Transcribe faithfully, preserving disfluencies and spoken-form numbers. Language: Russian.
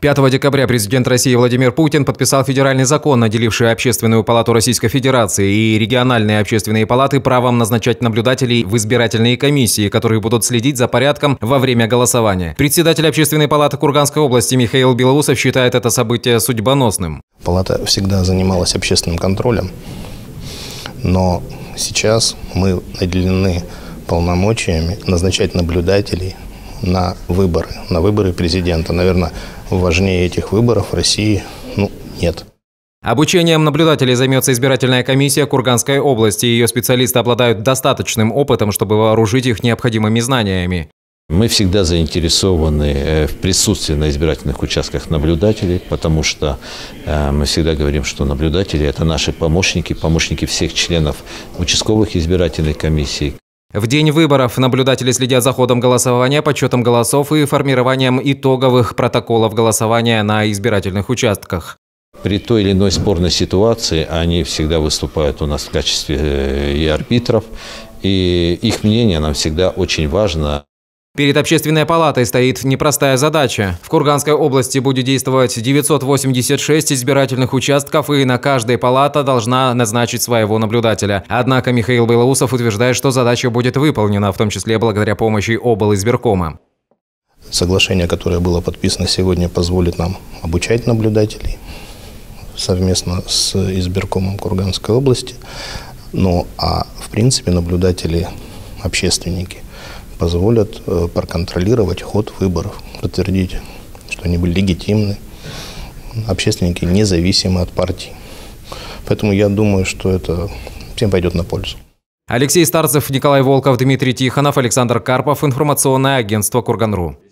пятого декабря президент России Владимир Путин подписал федеральный закон, наделивший Общественную палату Российской Федерации и региональные общественные палаты правом назначать наблюдателей в избирательные комиссии, которые будут следить за порядком во время голосования. Председатель Общественной палаты Курганской области Михаил Белоусов считает это событие судьбоносным. Палата всегда занималась общественным контролем, но сейчас мы наделены полномочиями назначать наблюдателей на выборы, на выборы президента. Наверное, важнее этих выборов в России ну, нет. Обучением наблюдателей займется избирательная комиссия Курганской области. Ее специалисты обладают достаточным опытом, чтобы вооружить их необходимыми знаниями. Мы всегда заинтересованы в присутствии на избирательных участках наблюдателей, потому что мы всегда говорим, что наблюдатели – это наши помощники, помощники всех членов участковых избирательных комиссий. В день выборов наблюдатели следят за ходом голосования, подсчетом голосов и формированием итоговых протоколов голосования на избирательных участках. При той или иной спорной ситуации они всегда выступают у нас в качестве и арбитров, и их мнение нам всегда очень важно. Перед Общественной палатой стоит непростая задача. В Курганской области будет действовать девятьсот восемьдесят шесть избирательных участков, и на каждой палата должна назначить своего наблюдателя. Однако Михаил Белоусов утверждает, что задача будет выполнена, в том числе благодаря помощи облизбиркома. Соглашение, которое было подписано сегодня, позволит нам обучать наблюдателей совместно с избиркомом Курганской области. Ну а в принципе наблюдатели, общественники, позволят проконтролировать ход выборов, подтвердить, что они были легитимны, общественники независимы от партий. Поэтому я думаю, что это всем пойдет на пользу. Алексей Старцев, Николай Волков, Дмитрий Тихонов, Александр Карпов. Информационное агентство Курган точка ру.